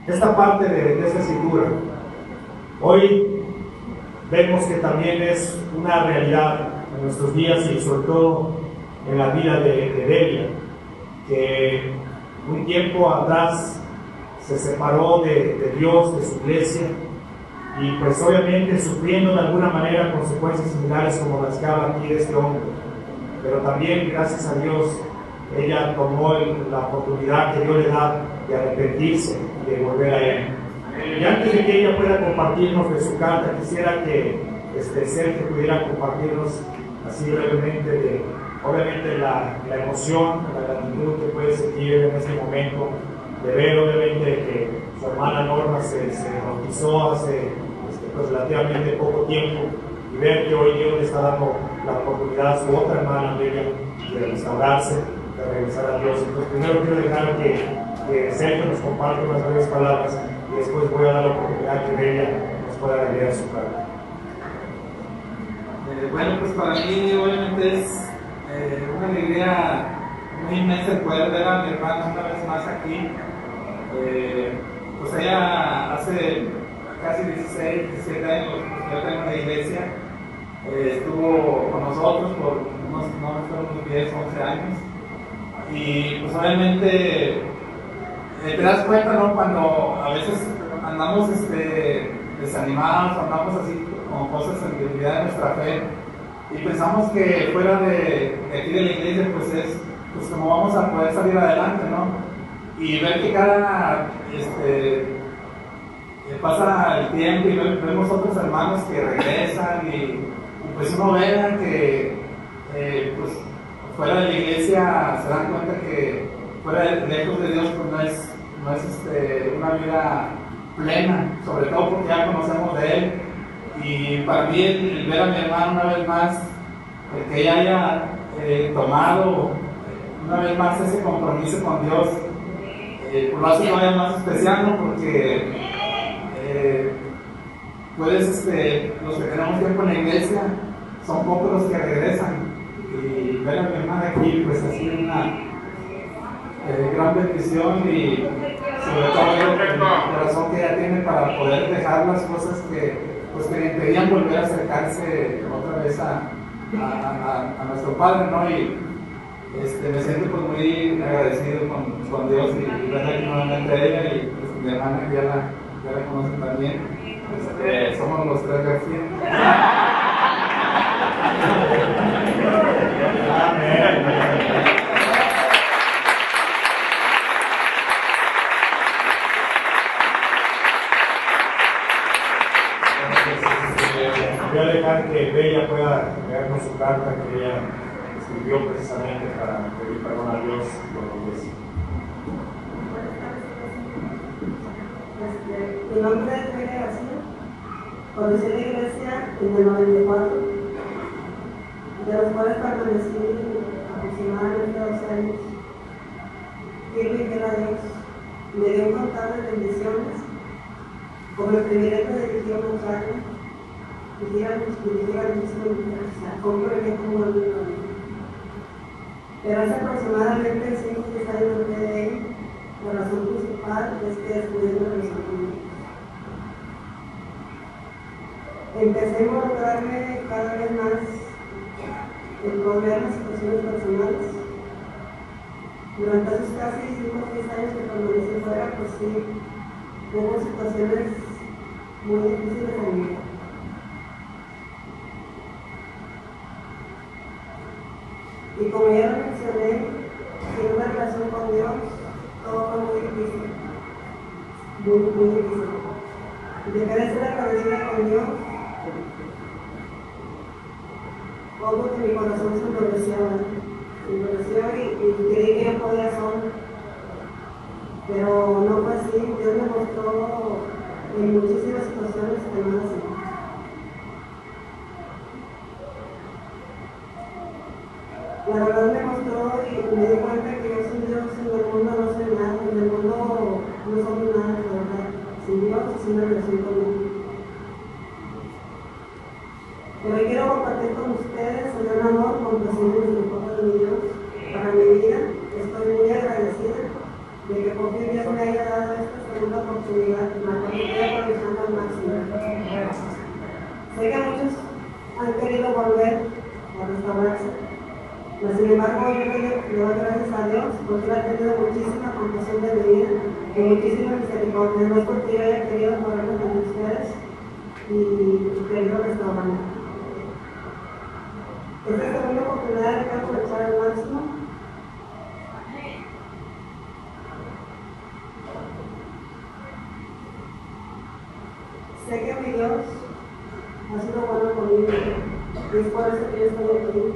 esta parte de esta escritura. Hoy vemos que también es una realidad en nuestros días y sobre todo en la vida de Delia, que un tiempo atrás se separó de Dios, de su iglesia, y pues obviamente sufriendo de alguna manera consecuencias similares como las que habla aquí de este hombre. Pero también, gracias a Dios, ella tomó la oportunidad que Dios le da de arrepentirse y de volver a Él. Y antes de que ella pueda compartirnos de su carta, quisiera que Sergio pudiera compartirnos así brevemente obviamente la emoción, la gratitud que puede sentir en este momento de ver obviamente que su hermana Norma se bautizó hace pues, relativamente poco tiempo, y ver que hoy Dios le está dando la oportunidad a su otra hermana Delia de restaurarse, de regresar a Dios. Entonces primero quiero dejar que Sergio nos comparte unas breves palabras y después voy a dar la oportunidad que Delia nos pueda leer su carta. Bueno, pues para mí obviamente es una alegría muy inmensa el poder ver a mi hermana una vez más aquí. Pues ella hace casi 16, 17 años que yo tengo en la iglesia, estuvo con nosotros por unos 10, 11 años, y pues obviamente te das cuenta, ¿no? Cuando a veces andamos desanimados, andamos así con cosas en debilidad de nuestra fe, y pensamos que fuera de aquí de la iglesia pues como vamos a poder salir adelante, ¿no? Y ver que cada pasa el tiempo y vemos otros hermanos que regresan, y pues uno ve que pues fuera de la iglesia se dan cuenta que fuera lejos de Dios pues no es una vida plena, sobre todo porque ya conocemos de Él. Y para mí el ver a mi hermano una vez más, el que ella haya tomado una vez más ese compromiso con Dios, pues lo hace todavía más especial, ¿no? Porque los que tenemos tiempo en la iglesia son pocos los que regresan, y ver a mi hermana aquí pues ha sido una gran bendición, y sobre todo el corazón que ella tiene para poder dejar las cosas que le impedían volver a acercarse otra vez a nuestro Padre, ¿no? Y me siento pues muy agradecido con Dios, y ver aquí nuevamente a ella, y pues mi hermana que ya la conocen también. Somos los tres García. Voy a dejar que Bella pueda leernos su carta que ella escribió precisamente para pedir perdón a Dios por la iglesia. Mi nombre es Bella García. Conocí la iglesia en el 94, de los cuales permanecí aproximadamente 12 años. Firme y fiel a Dios. Me dio un montón de bendiciones, como el privilegio de dirigir un montaño, dirigir al mismo congregué como el mismo. Pero hace aproximadamente 5 o 6 años me quedé de él. La razón principal es que descubrí una relación con Dios. Empecé a involucrarme cada vez más en problemas, situaciones personales. Durante esos casi 5 o 6 años que permanecí fuera, pues sí, hubo situaciones muy difíciles en mi vida. Y como ya lo mencioné, sin una relación con Dios, todo fue muy difícil, muy difícil. Dejé de ser agradecida con Dios, como que mi corazón se endureció y creí que yo podía solo, pero no fue así. Dios me mostró en muchísimas situaciones que no era así. La verdad me mostró y me di cuenta que yo sin Dios en el mundo no soy nada, en el mundo no somos nada, de verdad, sin Dios y sin una relación con Él. Pero hoy quiero compartir con ustedes el gran amor, compasión y misericordia de mi Dios para mi vida. Estoy muy agradecida de que por fin Dios me haya dado estas segunda oportunidad, la cual estoy aprovechando al máximo. Sé que muchos han querido volver a restaurarse, pero sin embargo yo le doy gracias a Dios porque Él ha tenido muchísima compasión de mi vida y muchísima misericordia. No es porque yo haya querido moverme con ustedes y querido restaurarme. Esta segunda oportunidad hay que aprovechar al máximo. Sé que mi Dios ha sido bueno conmigo y es por eso que yo estoy aquí.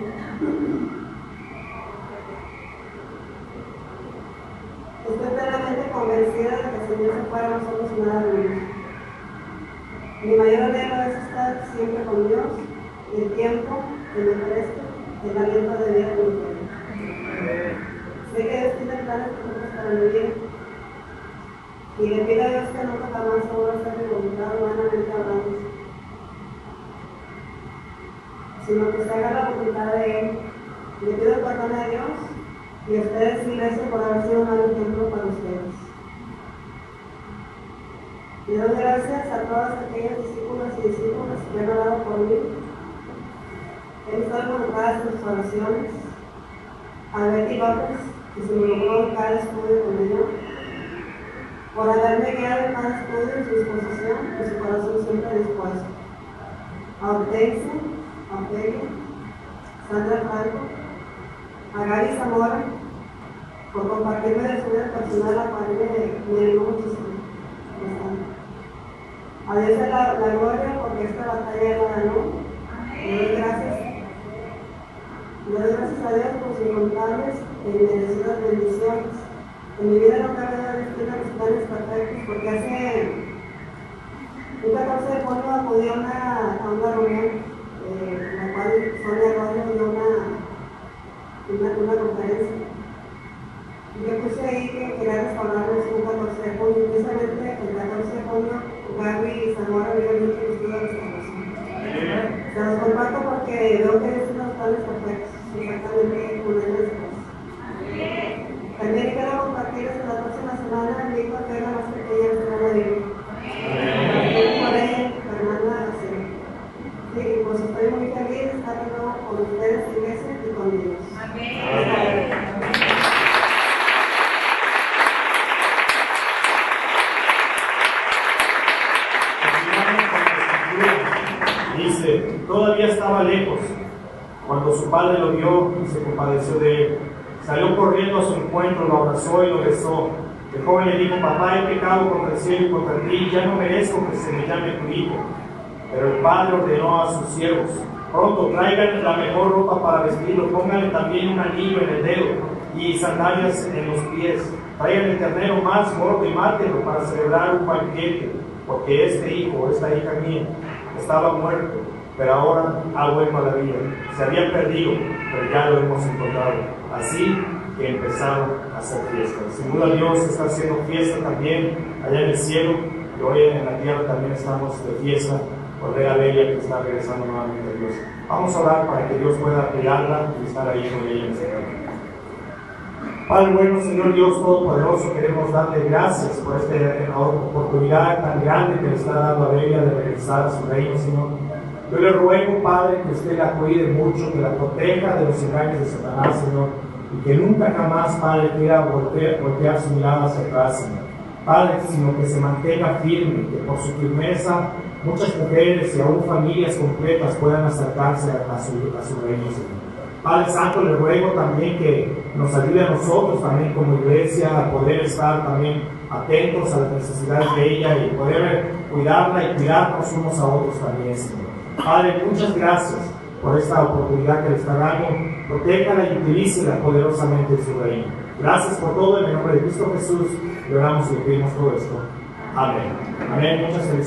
Estoy plenamente convencida de que si Dios se fuera no somos nada de Dios. Mi mayor anhelo es estar siempre con Dios y el tiempo que me preste el aliento de vida que me tiene. Sé que Dios tiene planes para mi vida y le pido a Dios que nunca jamás se vuelva a hacer mi voluntad humanamente hablando, sino que se haga la voluntad de Él. Le pido perdón a Dios y a ustedes, iglesia, por haber sido un mal ejemplo para ustedes. Le doy gracias a todas aquellas discípulas y discípulos que han orado por mí. He estado involucrada en sus oraciones. A Betty López, que se involucró en cada estudio con ella, por haberme guiado en cada estudio en su disposición y su corazón siempre dispuesto. A Hortensia, a Ofelia, Sandra Franco, a Gaby Zamora, por compartirme de su vida personal, la cual me ayudó muchísimo. A Dios es la gloria porque esta batalla Él la ganó. Le doy gracias. Le doy gracias a Dios por sus incontables y merecidas bendiciones. En mi vida no cabe dar destino a los planes perfectos porque hace un 14 de junio acudí a una reunión en la cual Sonia Arroyo dio una conferencia. Y yo puse ahí que quería restaurarnos un 14 de junio. Precisamente el 14 de junio Gaby Zamora había dicho que estuvo restauración. Se los comparto porque veo que es unos planes perfectos, exactamente un año después. También quiero compartirles que la próxima semana mi hija que era más pequeña se va a vivir. Por ella, Fernanda García. Sí, pues estoy muy feliz de estar de nuevo con ustedes, iglesia, y con Dios. Dice, todavía estaba lejos cuando su padre lo vio y se compadeció de él. Salió corriendo a su encuentro, lo abrazó y lo besó. El joven le dijo: papá, he pecado contra el cielo y contra ti, ya no merezco que se me llame tu hijo. Pero el padre ordenó a sus siervos: pronto traigan la mejor ropa para vestirlo, pónganle también un anillo en el dedo y sandalias en los pies. Traigan el ternero más gordo y mátelo para celebrar un banquete, porque este hijo, esta hija mía, estaba muerto, pero ahora ha vuelto a la vida. Se había perdido, pero ya lo hemos encontrado. Así que empezaron a hacer fiesta. Sin duda Dios está haciendo fiesta también allá en el cielo, y hoy en la tierra también estamos de fiesta por ver a Belia que está regresando nuevamente a Dios. Vamos a orar para que Dios pueda cuidarla y estar ahí con ella en ese momento. Padre bueno, Señor Dios Todopoderoso, queremos darle gracias por esta oportunidad tan grande que le está dando a Belia de regresar a su reino, Señor. Yo le ruego, Padre, que usted la cuide mucho, que la proteja de los engaños de Satanás, Señor, y que nunca jamás, Padre, quiera voltear su mirada hacia atrás, Señor. Padre, sino que se mantenga firme, que por su firmeza muchas mujeres y aún familias completas puedan acercarse a su reino, Señor. Padre Santo, le ruego también que nos ayude a nosotros también como iglesia a poder estar también atentos a las necesidades de ella y poder cuidarla y cuidarnos unos a otros también, Señor. Padre, muchas gracias por esta oportunidad que le está dando. Protéjala y utilícela poderosamente en su reino. Gracias por todo, en el nombre de Cristo Jesús, le oramos y le pedimos todo esto. Amén. Amén. Muchas felicidades.